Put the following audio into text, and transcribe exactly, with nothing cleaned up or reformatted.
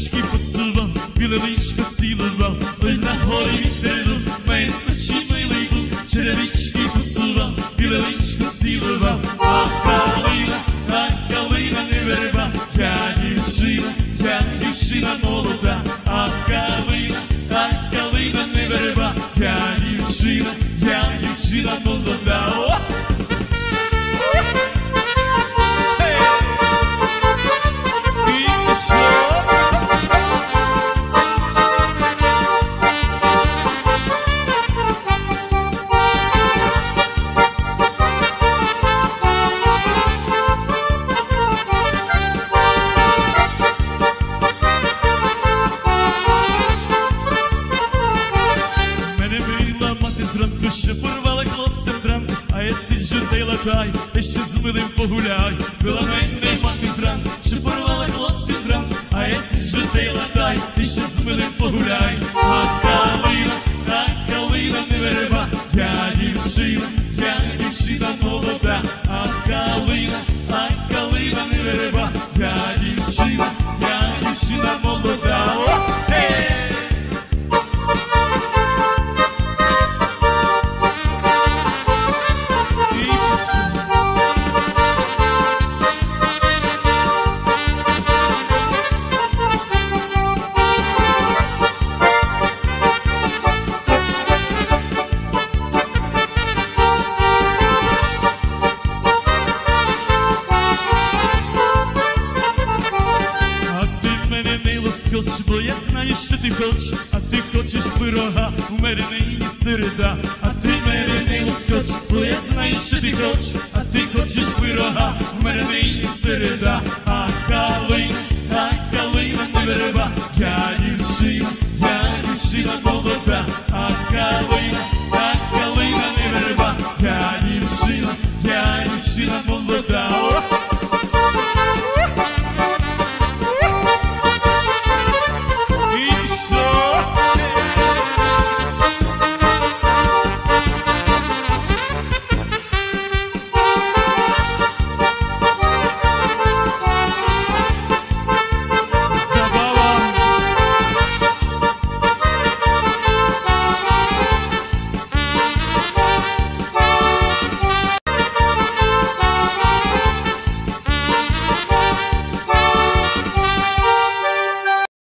черевички поцілував, біле личко цілував, ой на горі вітеру, мене значить милий був, черевички поцілував, біле личко цілував, а калина, а калина не верба, я дівчина, я дівчина молода, а калина, а калина не верба, я дівчина, я дівчина молода. О! Що порвала хлопцем дранку, а я сиджу та й латай, та ще з милим погуляй. Била мене мати зранку, що порвала хлопцем дранку, а я сиджу та й латай, та ще з милим погуляй. А калина, а калина не верба, я дівчина, я дівчина молода. А калина, а калина не верба, я дівчина, я дівчина молода. Бо я знаю, що ти хочеш, а ти хочеш пирога, у мене нині середа. А ти мене не лоскоч, бо я знаю, що ти хочеш, а ти хочеш пирога,